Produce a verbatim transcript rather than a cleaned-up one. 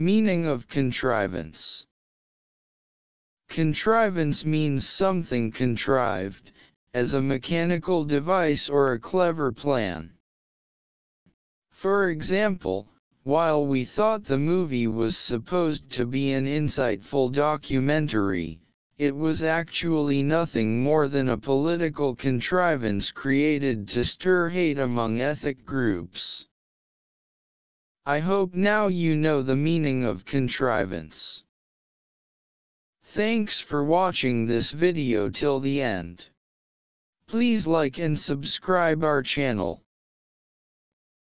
Meaning of contrivance. Contrivance means something contrived, as a mechanical device or a clever plan. For example, while we thought the movie was supposed to be an insightful documentary, it was actually nothing more than a political contrivance created to stir hate among ethnic groups. I hope now you know the meaning of contrivance. Thanks for watching this video till the end. Please like and subscribe our channel.